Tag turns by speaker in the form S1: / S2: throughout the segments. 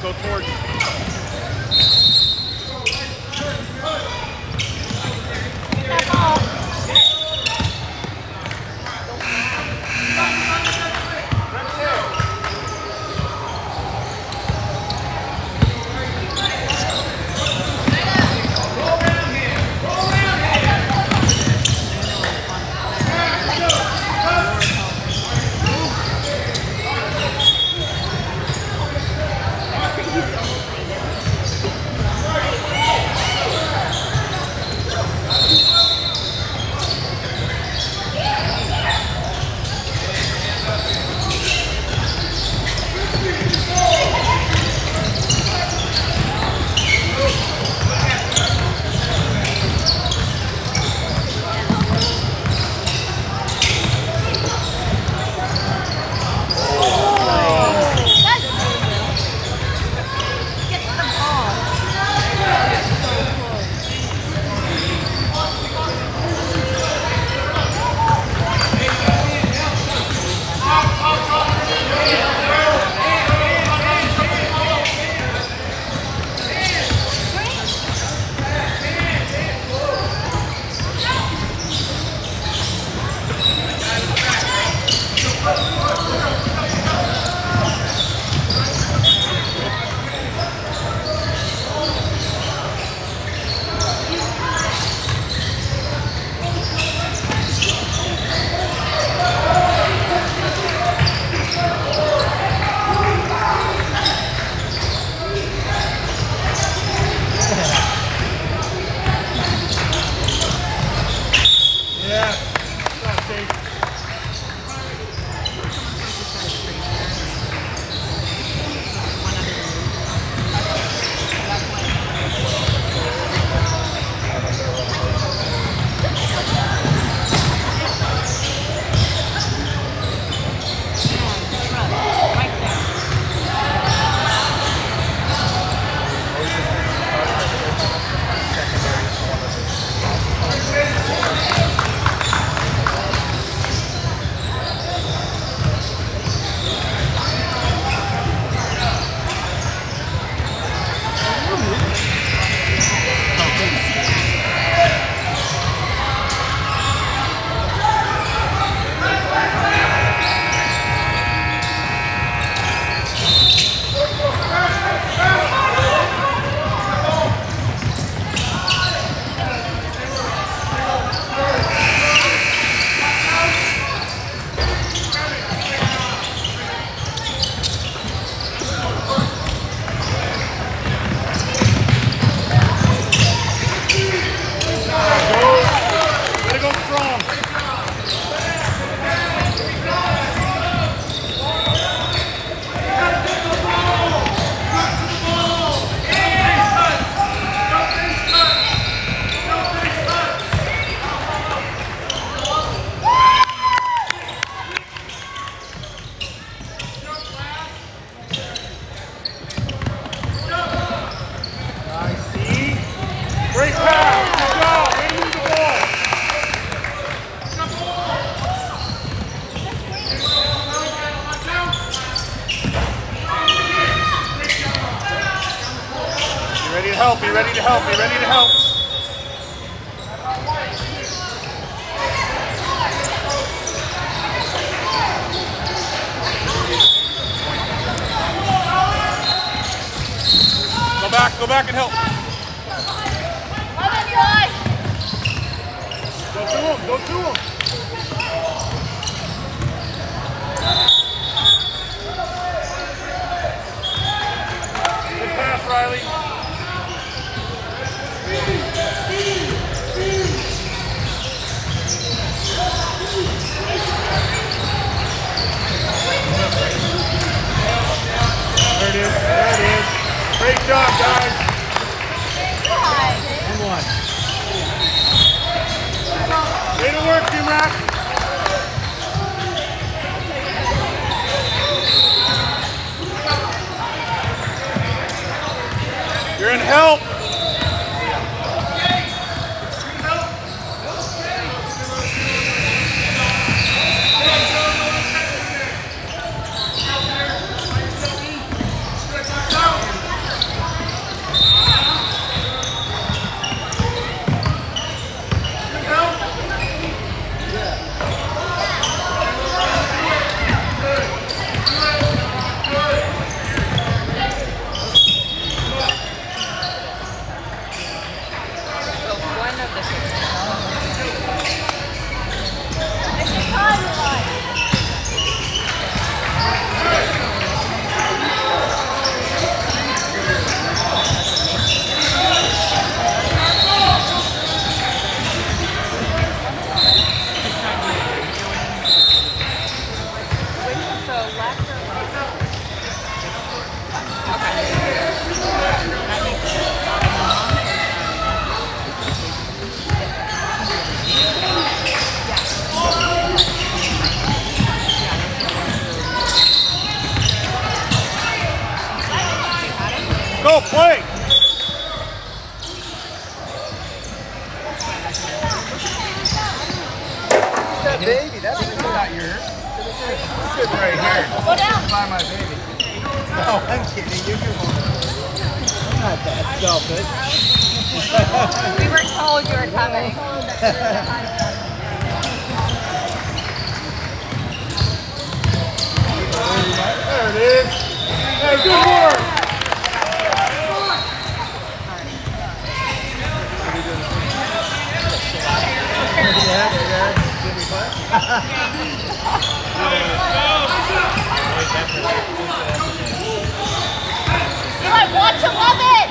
S1: go towards it. help, be ready to help, be ready to help. Go back and help. Go to him, go to him. Good pass, Riley. There it is, there it is. Great job, guys. And one. Way to work, Jimrak. You're in help. Go, play.
S2: That baby, that's not yours. Sit right here.
S3: Go down.
S2: By my baby. No, I'm kidding. You're good. I'm not that selfish.
S3: We were told you were coming.
S1: There it is. Hey, good work.
S3: Eli, watch 11!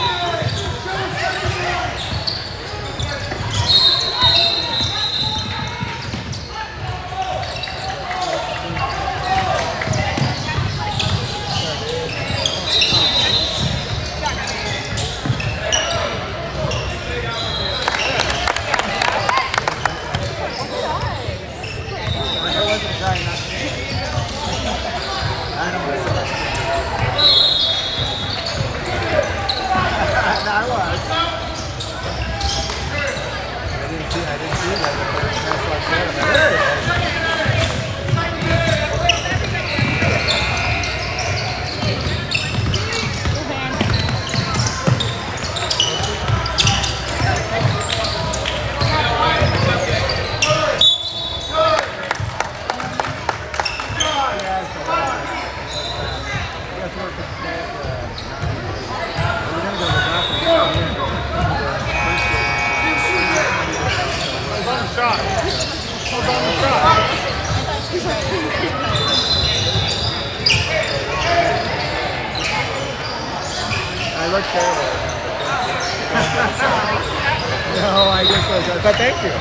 S2: I look terrible. No, I just like that. But thank you.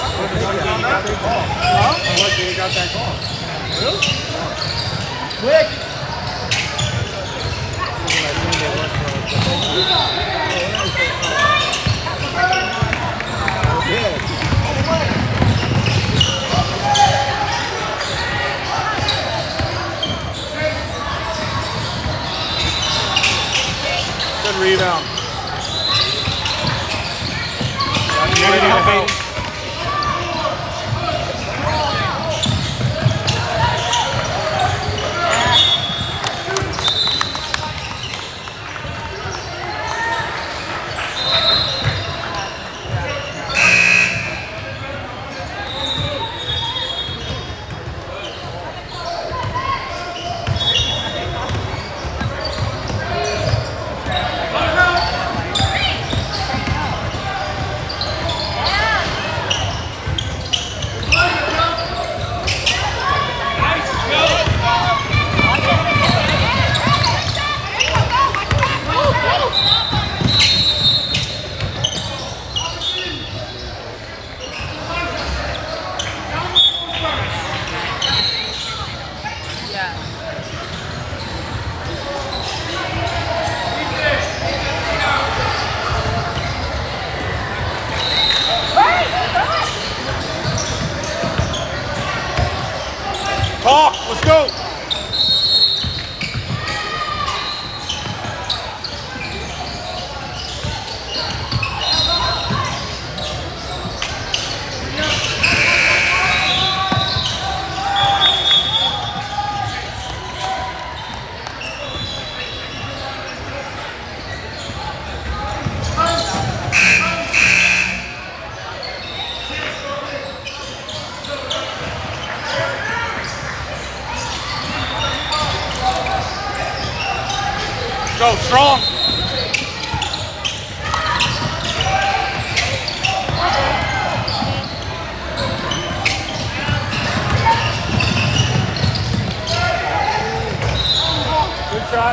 S1: You got that call.
S2: Quick!
S1: Good rebound. Talk, let's go. Go, strong. Good shot.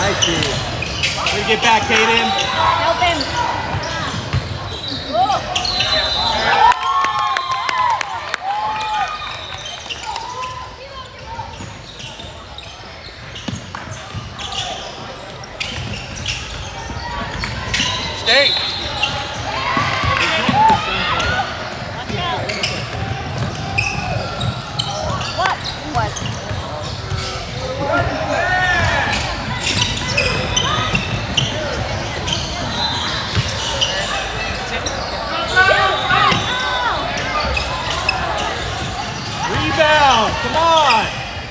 S2: Nice dude.
S4: Way to get back, Kaden.
S3: Help him.
S1: Stay.
S3: What? What?
S4: Rebound. Come on.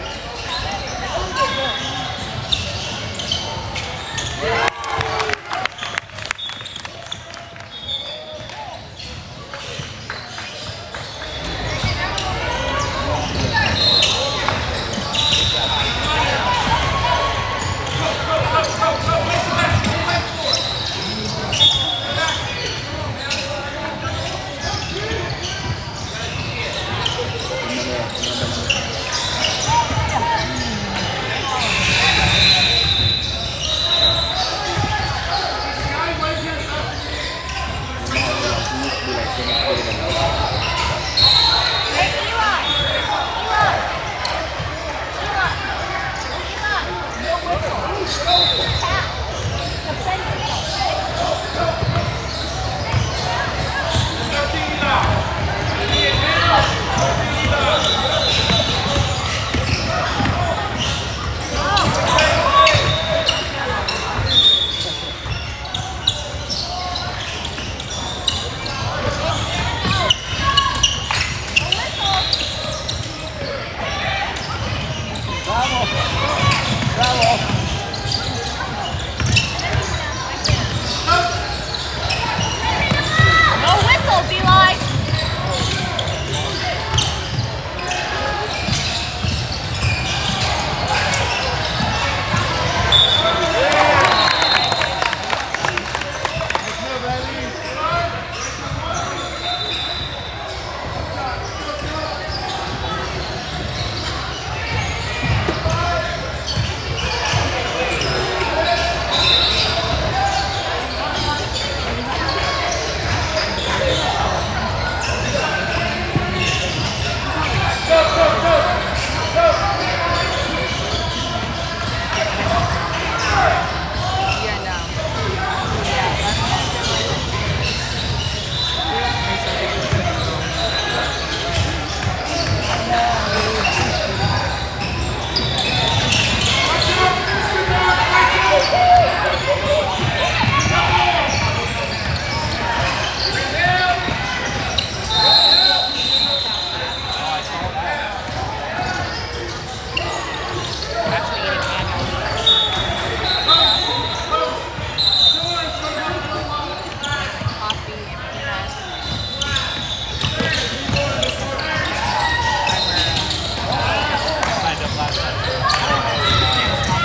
S3: No whistles, Eli. Yeah, no. Yeah,
S4: Signed up last night.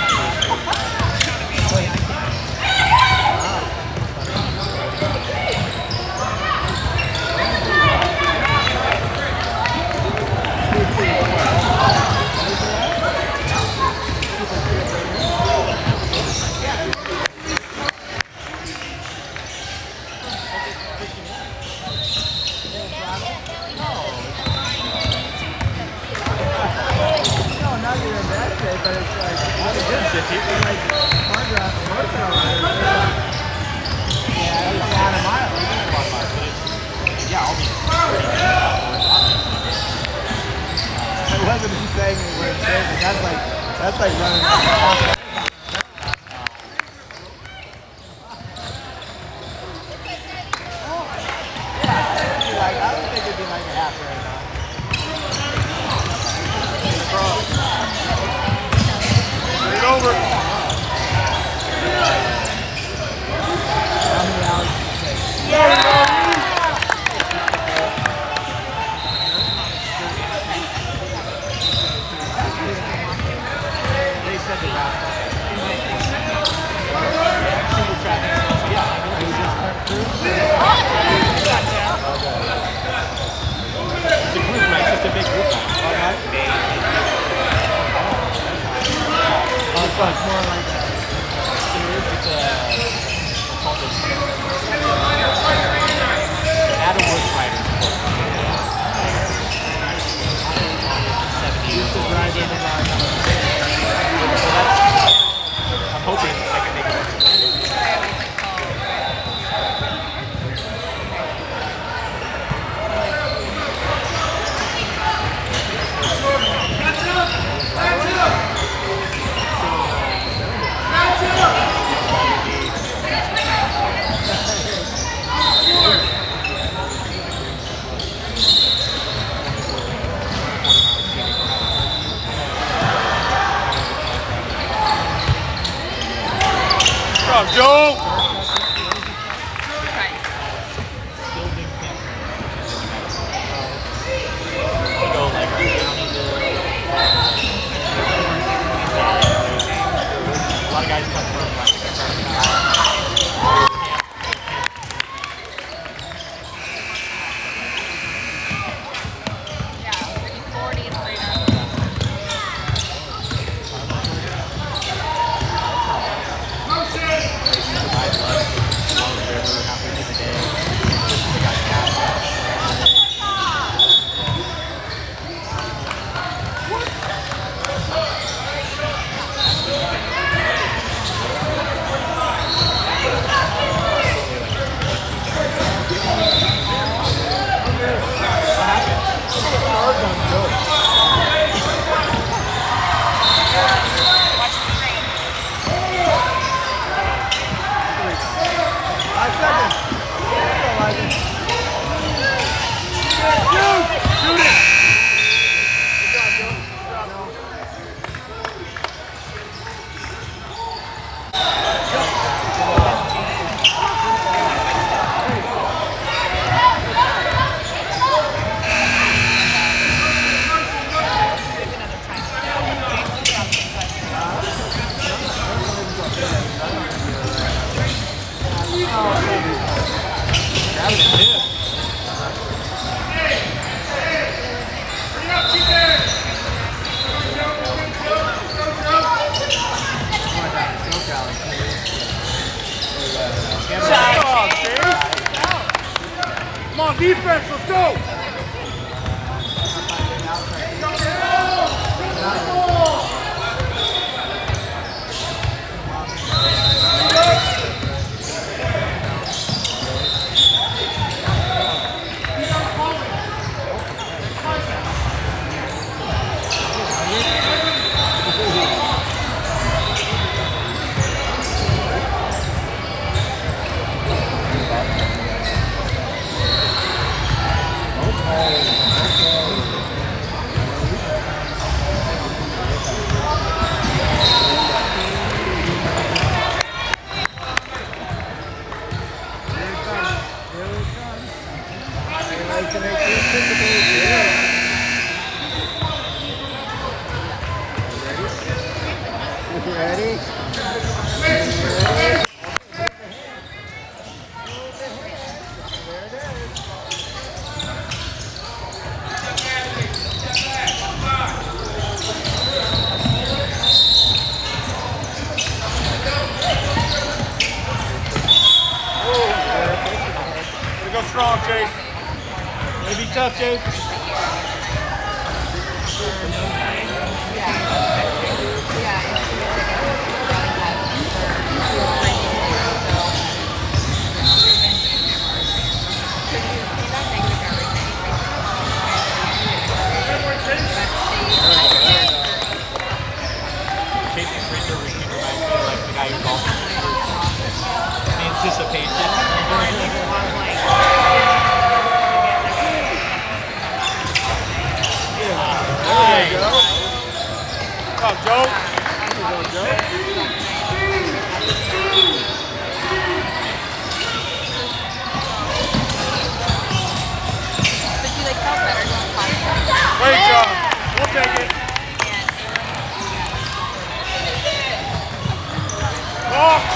S2: No, not you're in bad shape, but it's like, like hard drive and most of them. Yeah, it's out of mile.
S4: Yeah, I'll be.
S2: It wasn't me saying it was saving. That's like running off. I don't think it'd be like a half right now.
S1: Get it over.
S2: How many hours does it take?
S4: They said the last one. It's a group, right? It's just a big group.
S2: Oh, it's more like
S1: job, Joe.
S3: Right.
S4: Building thing. You go like a lot of guys come from like
S3: Yeah, maybe 40 and later. Watch the screen.
S2: 5 seconds. Equalizer.
S1: Shoot it. Come on, defense, let's go!
S2: Ready?
S1: Way to go strong, Chase.
S4: Way to be tough, Chase. Chasing Fraser routine reminds me of like the guy who golfs. Anticipation.
S1: There you go. Come on, Joe.
S3: But you like felt better going
S1: Great job. We'll take it. Oh.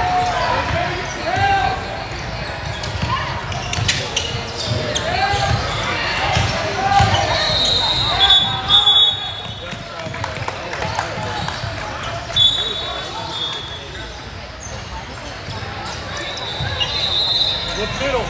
S1: Good middle.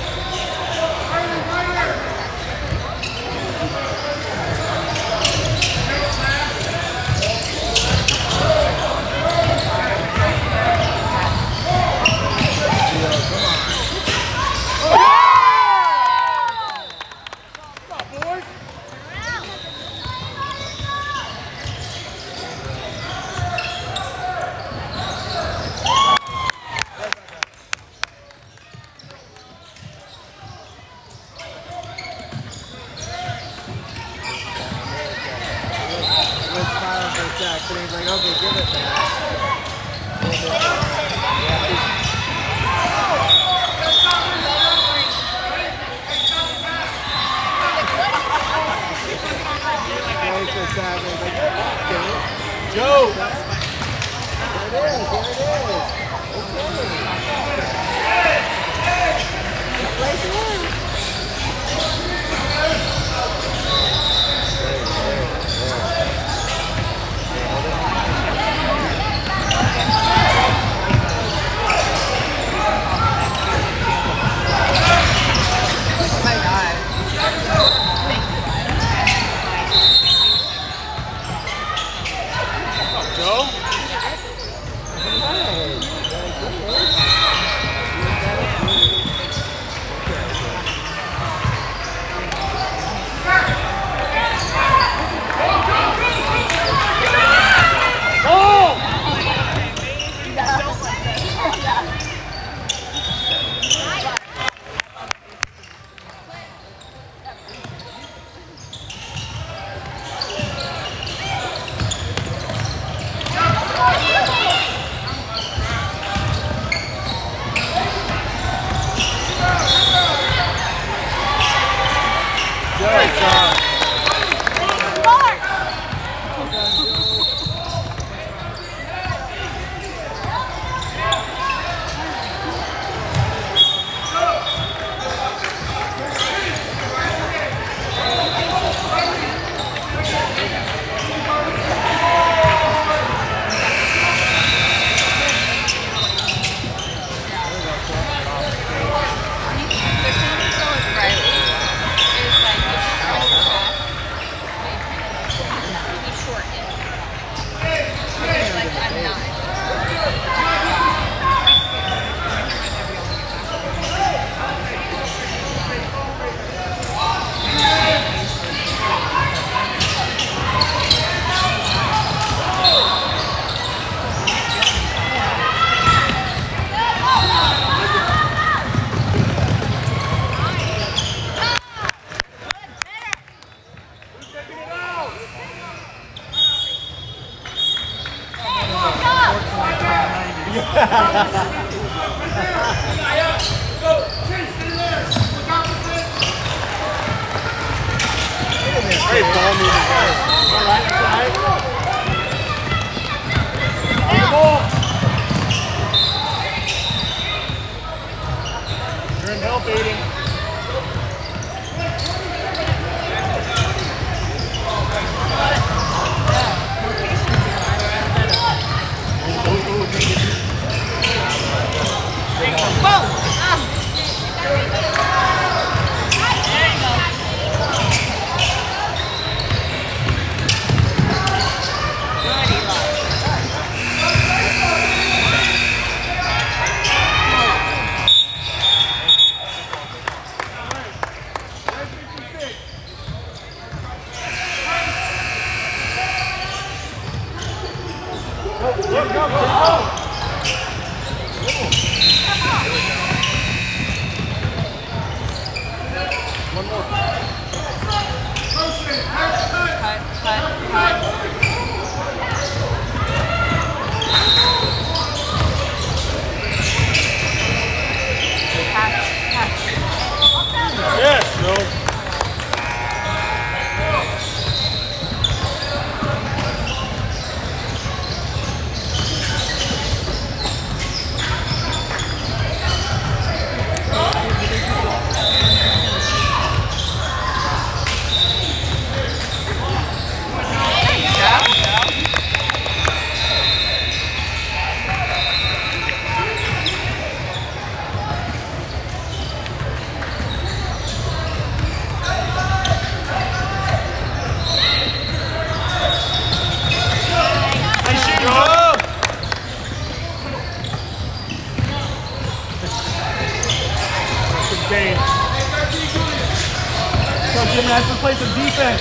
S2: Smiling for a sec, but he's like, okay, give it back.
S1: Joe!
S2: There it is.
S1: Great ball moving, guys. All right, side. Ball. You're in help, Aiden. Yes, no. Jimmy has to play some defense.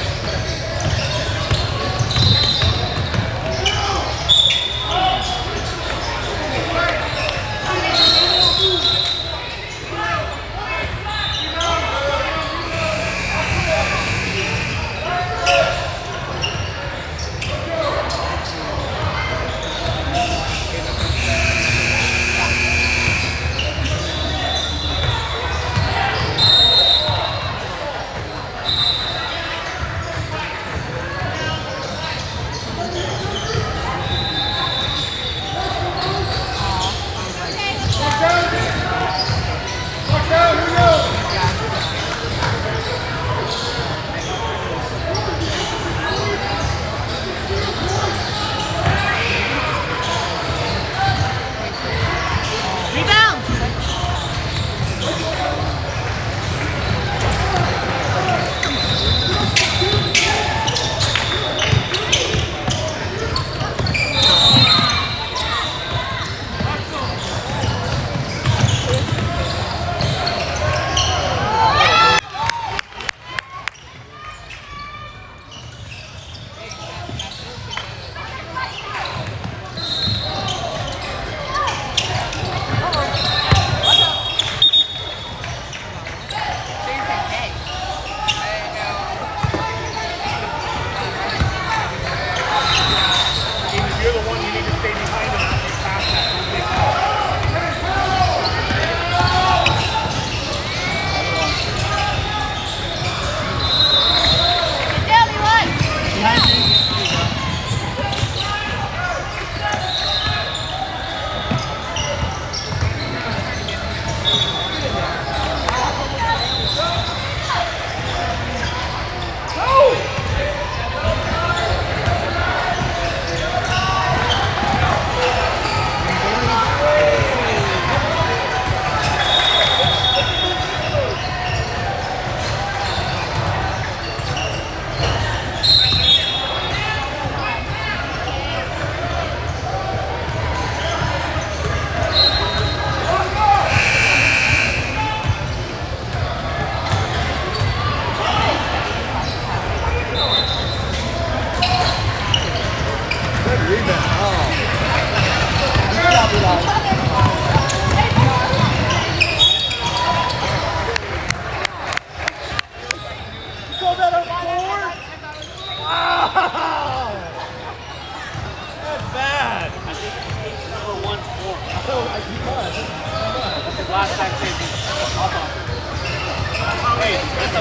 S4: Last time safety. I'll talk. Hey, it's a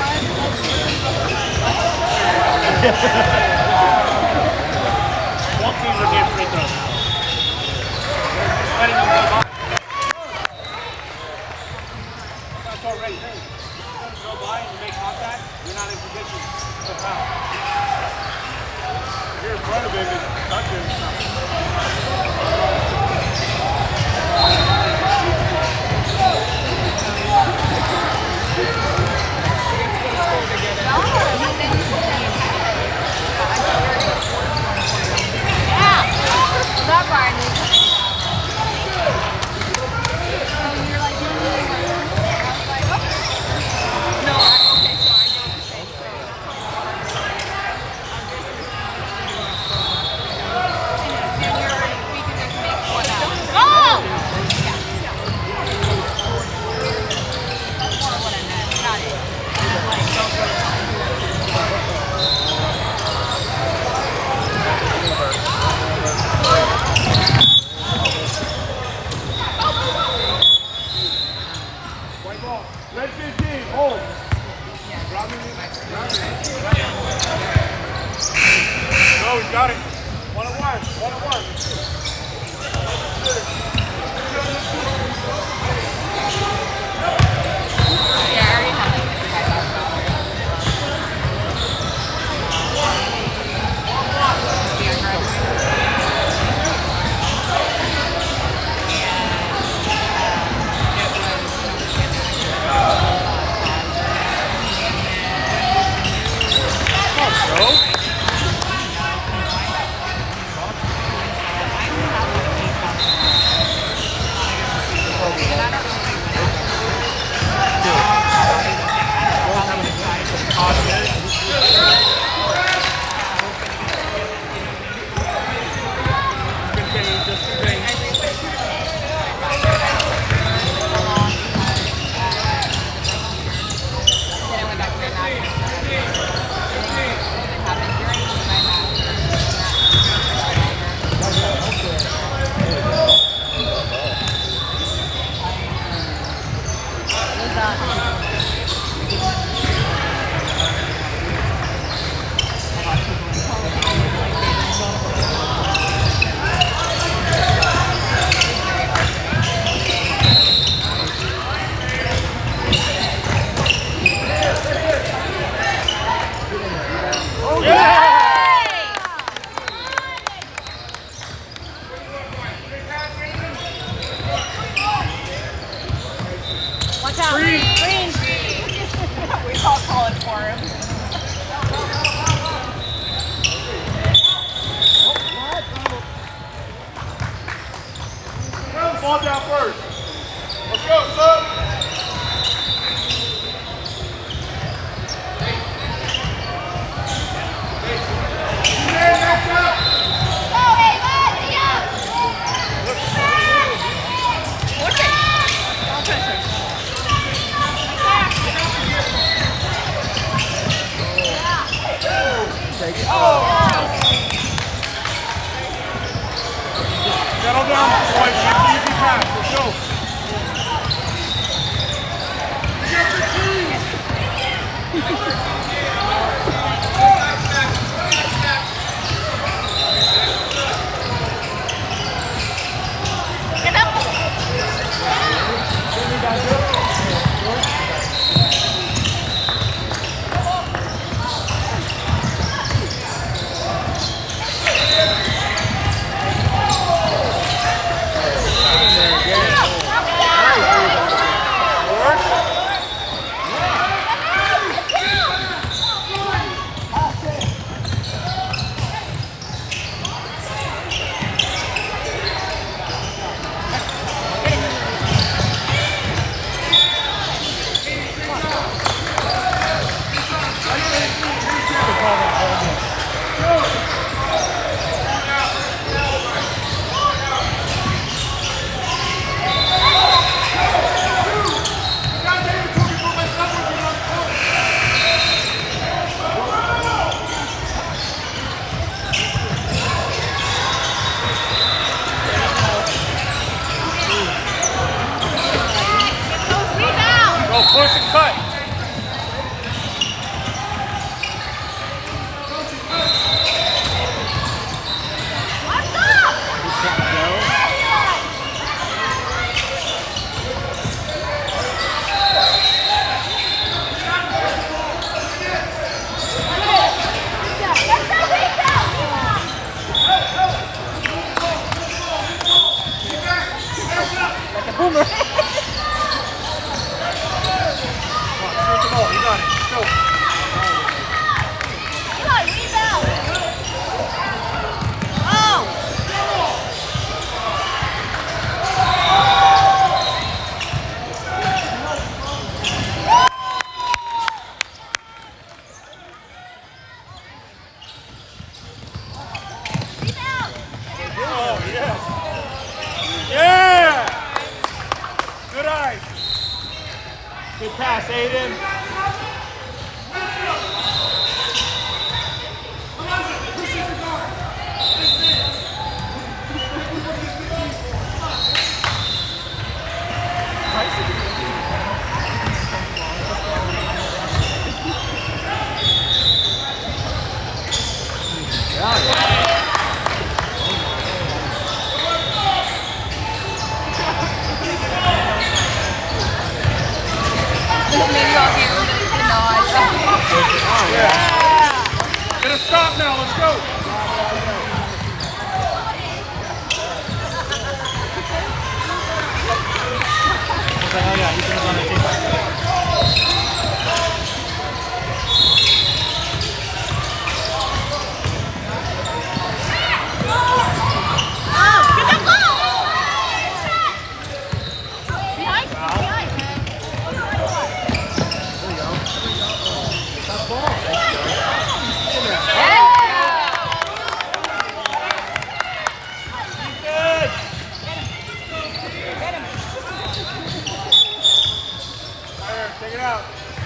S4: One team will get free throws. Letting them go by. That's already there. If you go by and you make contact, you're not in position to foul.
S1: If you're in front of him, it's touching something.
S3: Not Brian.
S1: Red 15, hold. No, he's got it. 1-on-1, 1-on-1.
S3: Yeah, I already have like
S1: Ball down first. Let's go, son. Settle down, boys. Easy pass. Let's go.
S3: Get up.
S2: Yeah.
S1: Good pass, Aiden.
S3: Maybe I'll give him the nod.
S1: Oh, yeah.
S4: Get a stop now, let's go.
S1: Oh, yeah, he was on the team.
S4: Take it out.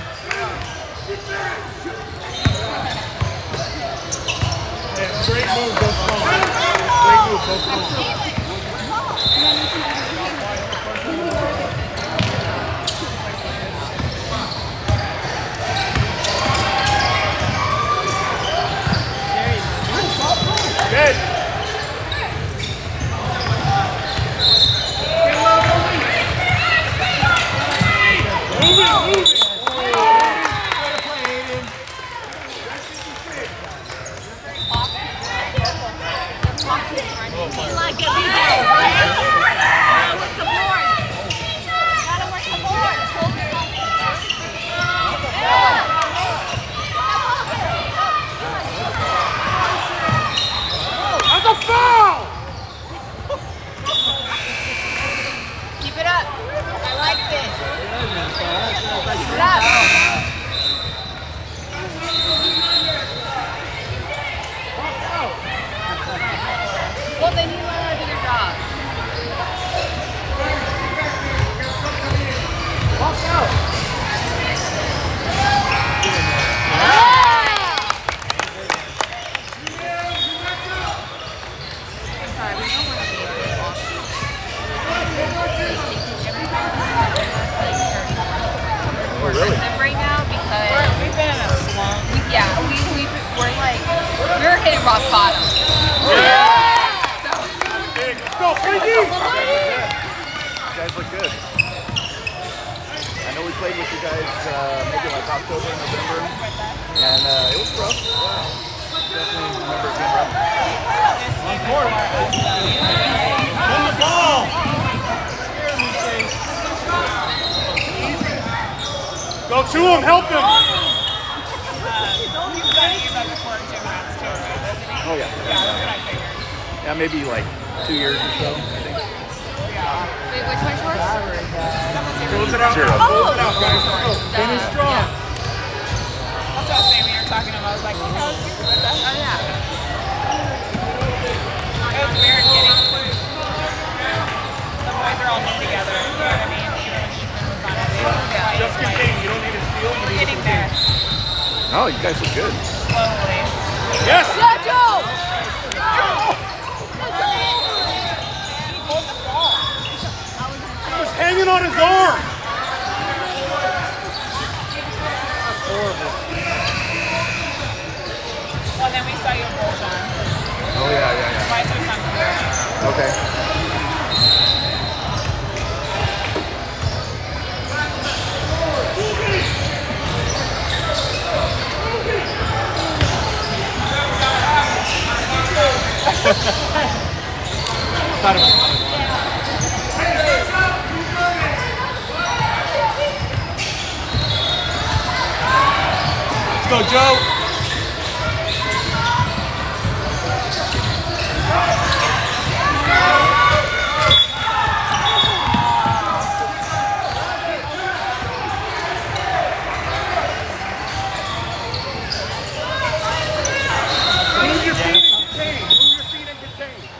S1: Yeah, great move, go slow. Great move, go slow.
S4: Good. That's a foul!
S3: Keep it up. I like it. Keep it up. Well, then you learn how to do your job.
S1: Walk out.
S3: We're right now because we've been in a slump. We're like we're hitting rock bottom.
S1: Yeah.
S4: Let's go, Frankie!
S5: You guys look good. I know we played with you guys maybe like October, November, and it was rough. Wow. Definitely remember it being rough.
S1: On court. On the ball.
S4: Go to him, help him!
S5: Oh yeah. Yeah, maybe like 2 years or so, I think.
S3: Wait, which one shorts?
S4: Close it out.
S5: Zero.
S4: Close it out, guys.
S1: Finish strong.
S2: That's what I was saying when you were talking about. I was like, oh yeah. It was weird getting the boys are all new together. You know what I mean? Even when Ethan was on it. Yeah.
S4: Just contain. You don't need to steal.
S2: We're getting there
S5: Oh, you guys look good.
S2: slowly.
S4: Yes!
S3: Yeah, Joe!
S4: He was hanging on his arm.
S2: Well, then we saw you in Bolton.
S5: Oh yeah.
S2: Why is your son here?
S5: Okay.
S1: Let's go, Joe.
S4: Move your feet and contain. Move your feet and contain.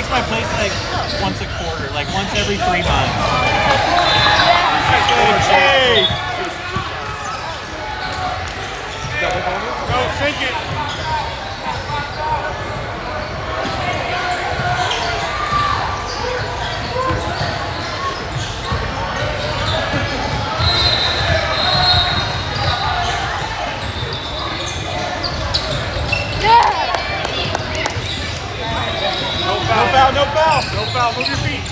S6: gets my place like once a quarter, like once every 3 months.
S1: Hey! Go, sink it! No foul, no foul! No foul, move your feet!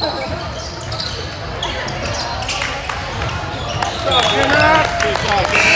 S1: Good job, Jenna! Good job, Jenna!